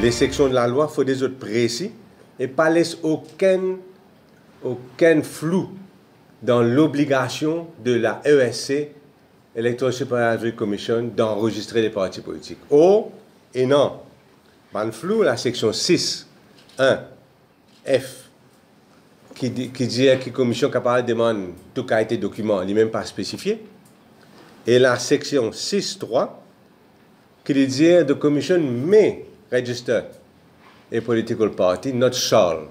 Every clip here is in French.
les sections de la loi, il faut des autres précis et pas laisser aucun flou dans l'obligation de la ESC, Electoral Supervisory Commission, d'enregistrer les partis politiques. Oh, et non. Dans le flou, la section 6, 1, F, qui dit que la commission capable demande tout qualité de document, il n'est même pas spécifié. Et la section 6.3, qui dit que la commission may register a political party, not shall.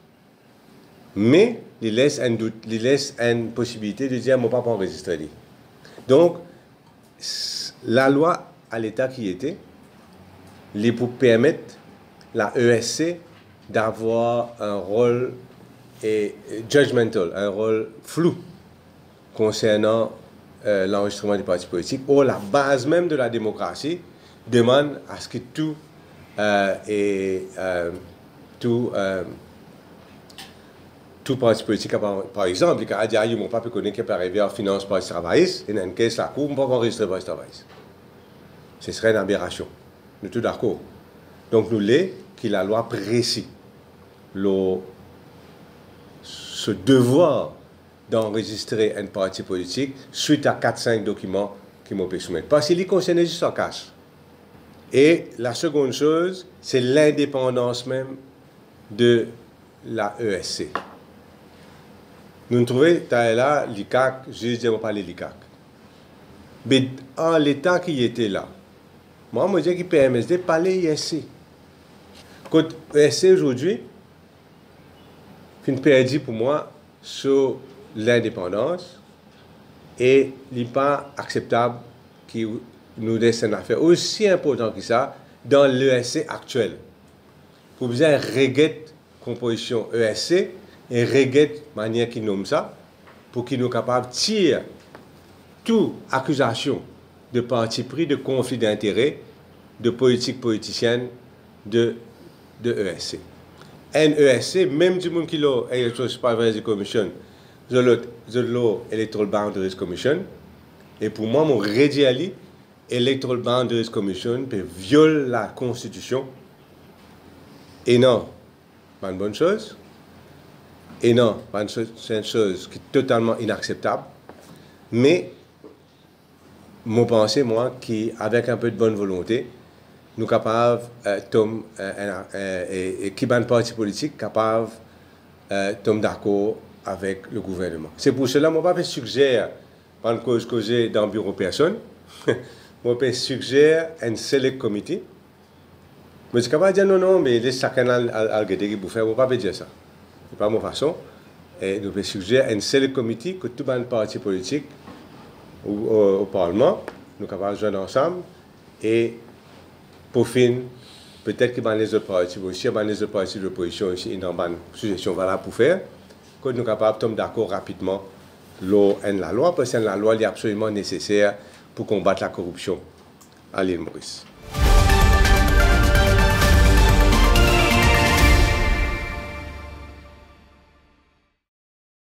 Mais il laisse une possibilité de dire que je ne peux pas enregistrer. Donc, la loi à l'état qui était, pour permettre la ESC d'avoir un rôle judgmental, un rôle flou concernant l'enregistrement des partis politiques. Or, la base même de la démocratie demande à ce que tout parti politique, par exemple, il a dit que mon papa connaît qu'il peut arriver à finance par les travaillistes, et dans une caisse, la cour, on ne peut pas enregistrer par les travaillistes. Ce serait une aberration. Nous sommes d'accord. Donc, nous voulons que la loi précise ce devoir d'enregistrer un parti politique suite à 4-5 documents qui m'ont pu soumettre. Parce qu'il concerne juste en cash. Et la seconde chose, c'est l'indépendance même de la ESC. Nous trouvons là l'ICAC, je dis on parle de l'ICAC. Mais en l'état qui était là, moi je dis qu'il PMSD parler ESC. Quand ESC aujourd'hui, c'est une perdu pour moi sur l'indépendance et il n'est pas acceptable qu'il nous laisse une affaire aussi importante que ça dans l'ESC actuel. Pour bien régler composition ESC et régler la manière qu'il nomme ça pour qu'il nous capable de tirer toute accusation de parti pris, de conflit d'intérêts, de politique politicienne de ESC. NESC, même du monde qui l'a Electoral Supervisory Commission, je l'ai Electoral Boundaries Commission, et pour moi, mon rédiali, Electoral Boundaries Commission peut violer la Constitution, et non, pas une bonne chose, et non, c'est une chose qui est totalement inacceptable, mais mon pensée, moi, qu'avec un peu de bonne volonté, nous sommes capables, et qui est parti politique, capable de tomber d'accord avec le gouvernement. C'est pour cela que je ne vais pas suggérer, par une cause que j'ai dans le bureau personne, je vais suggérer un select committee. Mais je suis capable de dire non, mais laisse chacun al-Guédé pour faire, je ne vais pas dire ça. Ce n'est pas ma façon. Et nous pouvons suggérer un select committee que tout le parti politique au Parlement, nous sommes capables de jouer ensemble et pour finir, peut-être que les autres partis aussi, les autres partis de l'opposition aussi, ils ont une suggestion valable pour faire, que nous sommes capables de tomber d'accord rapidement la loi, parce que la loi est absolument nécessaire pour combattre la corruption à l'île Maurice.